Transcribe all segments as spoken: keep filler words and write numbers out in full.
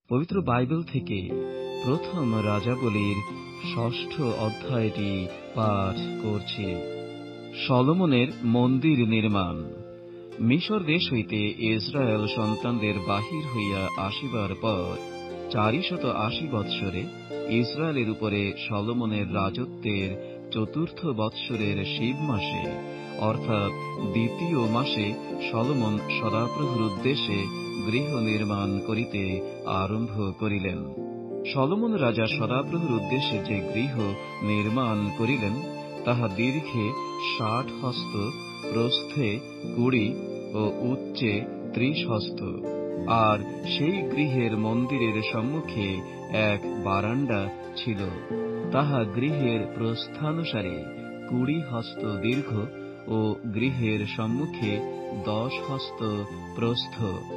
পবিত্র বাইবেল থেকে প্রথম রাজাবলীর ষষ্ঠ অধ্যায়টি পাঠ করছি। সলোমনের মন্দির নির্মাণ। মিশর দেশ হইতে ইসরায়েল সন্তানদের বাহির হইয়া আসিবার পর চারিশত আশি বৎসরে ইসরায়েলের উপরে সলোমনের রাজত্বের চতুর্থ বৎসরের শিব মাসে অর্থাৎ দ্বিতীয় মাসে সলোমন সদাপ্রভুর উদ্দেশ্যে গৃহ নির্মাণ করিতে আরম্ভ করিলেন। সলোমন রাজা সদাপ্রভুর উদ্দেশ্যে যে গৃহ নির্মাণ করিলেন তাহা দীর্ঘে ষাট হস্ত, প্রস্থে কুড়ি ও উচ্চে ত্রিশ হস্ত। আর সেই গৃহের মন্দিরের সম্মুখে এক বারান্দা ছিল, তাহা গৃহের প্রস্থানুসারে কুড়ি হস্ত দীর্ঘ ও গৃহের সম্মুখে দশ হস্ত প্রস্থ।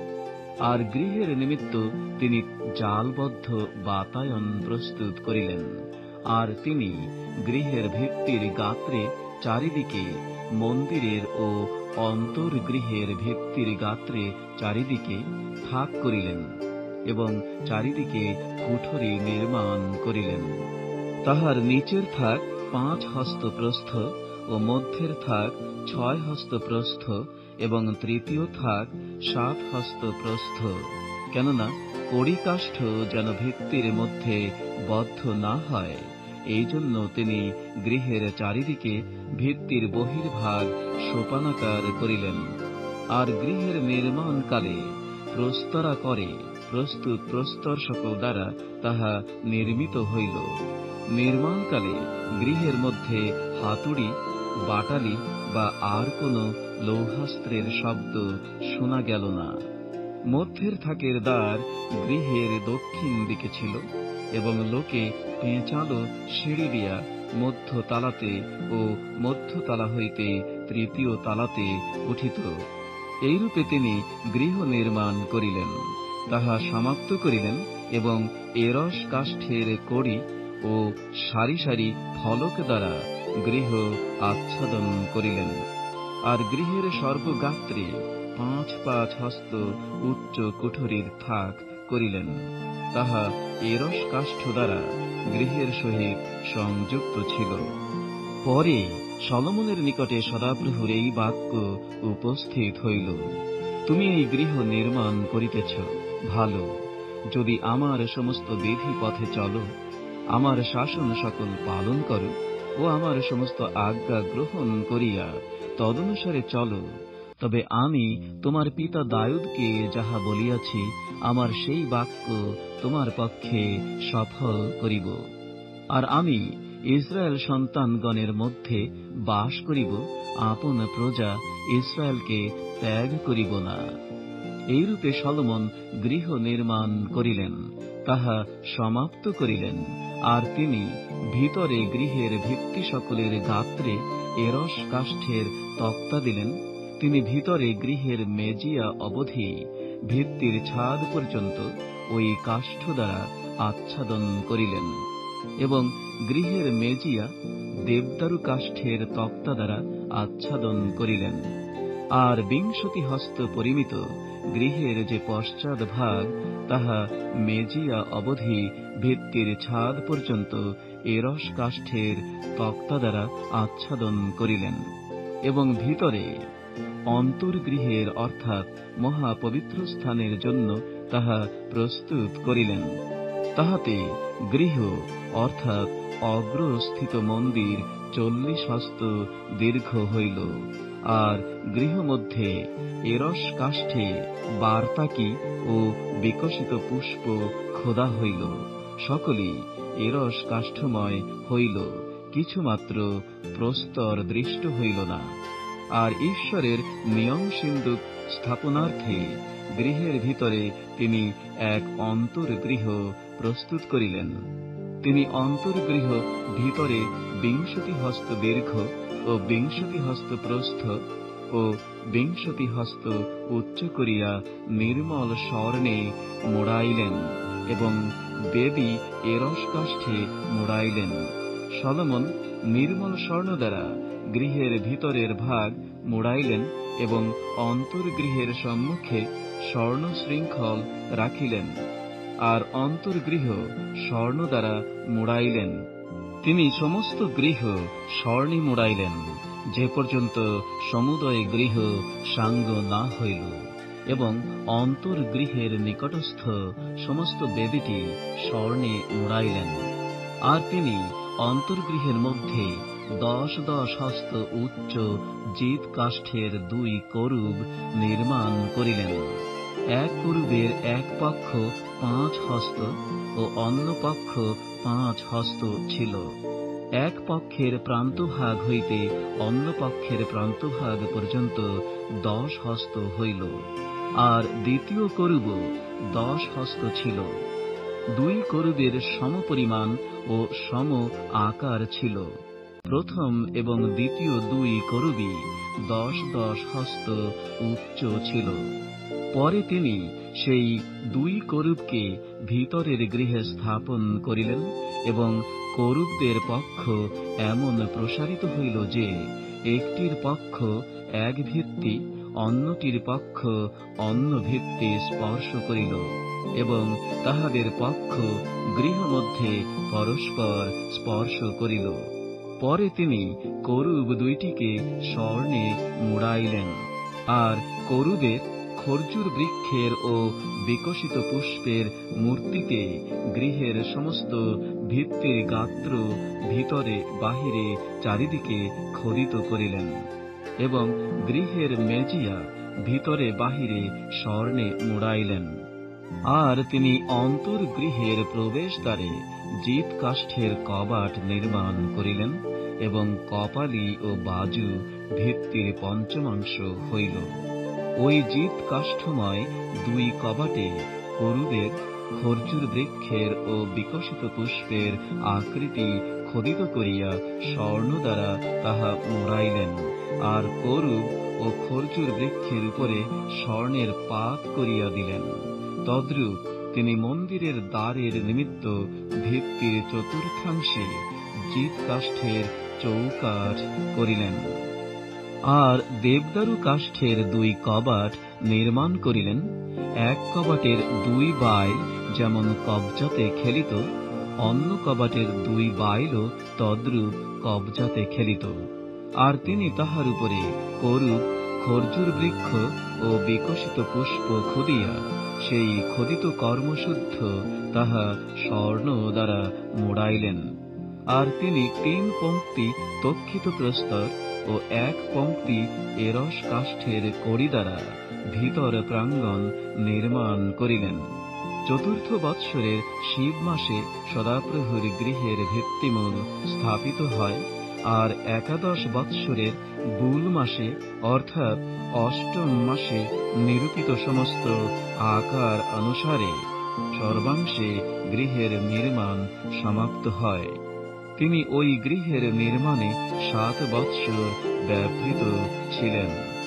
আর গৃহের নিমিত্ত তিনি জালবদ্ধ বাতায়ন প্রস্তুত করিলেন। আর তিনি গৃহের ভিত্তির গাত্রে চারিদিকে মন্দিরের ও অন্তর্গৃহের ভিত্তির গাত্রে চারিদিকে থাক করিলেন এবং চারিদিকে কুঠরি নির্মাণ করিলেন। তাহার নিচের থাক পাঁচ হস্ত প্রস্থ ও মধ্যের থাক ছয় হস্ত প্রস্থ এবং তৃতীয় থাক সাত হস্ত প্রস্থ। কেননা কড়িকাষ্ঠ যেন ভিত্তির মধ্যে বদ্ধ না হয়, এই জন্য তিনি গৃহের চারিদিকে ভিত্তির বহির্ভাগ সোপানাকার করিলেন। আর গৃহের নির্মাণকালে প্রস্তরা করে প্রস্তুত প্রস্তর সকল দ্বারা তাহা নির্মিত হইল। নির্মাণকালে গৃহের মধ্যে হাতুড়ি, বাটালি বা আর কোন লৌহাস্ত্রের শব্দ শোনা গেল না। মধ্যের থাকের দ্বার গৃহের দক্ষিণ দিকে ছিল এবং লোকে পেঁচালো সিঁড়ি দিয়া মধ্য তালাতে ও মধ্য তালা হইতে তৃতীয় তালাতে উঠিত। এইরূপে তিনি গৃহ নির্মাণ করিলেন, তাহা সমাপ্ত করিলেন এবং এরস কাষ্ঠের কড়ি ও সারি সারি ফলক দ্বারা গৃহ আচ্ছাদন করিলেন। আর গৃহের সর্বগাত্রে পাঁচ পাঁচ হস্ত উচ্চ কুঠরির থাক করিলেন, তাহা এরস কাষ্ঠ দ্বারা গৃহের সহিত সংযুক্ত ছিল। পরে সলোমনের নিকটে সদাপ্রভুর এই বাক্য উপস্থিত হইল, তুমি এই গৃহ নির্মাণ করিতেছ ভালো, যদি আমার সমস্ত বিধি পথে চলো, আমার শাসন সকল পালন করো ও আমার সমস্ত আজ্ঞা গ্রহণ করিয়া তদনুসারে চলো, তবে আমি তোমার পিতা দাউদকে যাহা বলিয়াছি আমার সেই বাক্য তোমার পক্ষে সফল করিব। আর আমি ইসরায়েল সন্তানগণের মধ্যে বাস করিব, আপন প্রজা ইসরায়েলকে ত্যাগ করিব না। এইরূপে সলোমন গৃহ নির্মাণ করিলেন, তাহা সমাপ্ত করিলেন। আর তিনি ভিতরে গৃহের ভিত্তি সকলের গাত্রে এরস কাষ্ঠের তক্তা দিলেন। তিনি ভিতরে গৃহের মেজিয়া অবধি ভিত্তির ছাদ পর্যন্ত ওই কাষ্ঠ দ্বারা আচ্ছাদন করিলেন এবং গৃহের মেজিয়া দেবদারু কাষ্ঠের তক্তা দ্বারা আচ্ছাদন করিলেন। আর বিংশতি হস্ত পরিমিত গৃহের যে পশ্চাৎ ভাগ, তাহা মেজিয়া অবধি ভিত্তির ছাদ পর্যন্ত এরস কাষ্ঠের তক্তা দ্বারা আচ্ছাদন করিলেন এবং ভিতরে অন্তর্গৃহের অর্থাৎ মহাপবিত্র স্থানের জন্য তাহা প্রস্তুত করিলেন। তাহাতে গৃহ অর্থাৎ অগ্রস্থিত মন্দির চল্লিশ হস্ত দীর্ঘ হইল। আর গৃহ মধ্যে এরস কাষ্ঠে বার্তাকি ও বিকশিত পুষ্প খোদা হইল, সকলই এরস কাষ্ঠময় হইল, কিছুমাত্র প্রস্তর দৃষ্ট হইল না। আর ঈশ্বরের নিয়ম সিন্ধুক স্থাপনার্থে গৃহের ভিতরে তিনি এক অন্তর্গৃহ প্রস্তুত করিলেন। তিনি অন্তর্গৃহ ভিতরে বিংশতি হস্ত দীর্ঘ ও বিংশতি হস্ত প্রস্থ ও বিংশতি হস্ত উচ্চ করিয়া নির্মল স্বর্ণে মোড়াইলেন এবং বেদী এরস কাষ্ঠে মোড়াইলেন। সলোমন নির্মল স্বর্ণ দ্বারা গৃহের ভিতরের ভাগ মোড়াইলেন এবং অন্তর্গৃহের সম্মুখে স্বর্ণ শৃঙ্খল রাখিলেন। আর অন্তর্গৃহ স্বর্ণ দ্বারা মুড়াইলেন। তিনি সমস্ত গৃহ স্বর্ণে মুড়াইলেন, যে পর্যন্ত সমুদয় গৃহ সাঙ্গ না হইল, এবং অন্তর্গৃহের নিকটস্থ সমস্ত বেদিটি স্বর্ণে মুড়াইলেন। আর তিনি অন্তর্গৃহের মধ্যে দশ দশ হস্ত উচ্চ জিত কাষ্ঠের দুই করুব নির্মাণ করিলেন। এক করুবের এক পক্ষ পাঁচ হস্ত ও অন্য পক্ষ পাঁচ হস্ত ছিল। এক পক্ষের প্রান্তভাগ হইতে অন্য পক্ষের প্রান্তভাগ পর্যন্ত দশ হস্ত হইল, আর দ্বিতীয় করুব দশ হস্ত ছিল। দুই করুবের সমপরিমাণ ও সম আকার ছিল। প্রথম এবং দ্বিতীয় দুই করুবই দশ দশ হস্ত উচ্চ ছিল। পরে তিনি সেই দুই করুবকে ভিতরের গৃহে স্থাপন করিলেন, এবং করুবদের পক্ষ এমন প্রসারিত হইল যে একটির পক্ষ এক ভিত্তি অন্যটির পক্ষ অন্য ভিত্তি স্পর্শ করিল, এবং তাহাদের পক্ষ গৃহমধ্যে পরস্পর স্পর্শ করিল। পরে তিনি করুব দুইটিকে স্বর্ণে মুড়াইলেন। আর করুবের খর্জুর বৃক্ষের ও বিকশিত পুষ্পের মূর্তিতে গৃহের সমস্ত ভিত্তির গাত্র ভিতরে বাহিরে চারিদিকে খোদিত করিলেন, এবং গৃহের মেজিয়া ভিতরে বাহিরে স্বর্ণে মুড়াইলেন। আর তিনি অন্তর্গৃহের প্রবেশদ্বারে জিত কাষ্ঠের কবাট নির্মাণ করিলেন, এবং কপালি ও বাজু ভিত্তির পঞ্চমাংশ হইল। ওই জিত কাষ্ঠময় দুই কবাটে করুবের খর্জুর বৃক্ষের ও বিকশিত পুষ্পের আকৃতি খোদিত করিয়া স্বর্ণ দ্বারা তাহা মুড়াইলেন। আর করুব ও খর্জুর বৃক্ষের উপরে স্বর্ণের পাত করিয়া দিলেন। তদ্রূপ তিনি মন্দিরের দ্বারের নিমিত্ত ভিত্তির চতুর্থাংশে জিত কাষ্ঠের চৌকাঠ করিলেন। আর দেবদারু কাষ্ঠের দুই কবাট নির্মাণ করিলেন। এক কবাটের দুই বাইল যেমন কবজাতে খেলিত, অন্য কবাটের দুই বাইলও তদ্রূপ কবজাতে খেলিত। আর তিনি তাহার উপরে করুব, খর্জুর বৃক্ষ ও বিকশিত পুষ্প খুদিয়া সেই খোদিত কর্মশুদ্ধ তাহা স্বর্ণ দ্বারা মুড়াইলেন। আর তিনি তিন পংক্তি তক্ষিত প্রস্তর ও এক পংক্তি এরস কাষ্ঠের কড়ি দ্বারা ভিতর প্রাঙ্গণ নির্মাণ করিলেন। চতুর্থ বৎসরের শিব মাসে সদাপ্রভুর গৃহের ভিত্তিমূল স্থাপিত হয়। আর একাদশ বৎসরের বুল মাসে অর্থাৎ অষ্টম মাসে নিরূপিত সমস্ত আকার অনুসারে সর্বাংশে গৃহের নির্মাণ সমাপ্ত হয়। তিনি ওই গৃহের নির্মাণে সাত বৎসর ব্যাপৃত ছিলেন।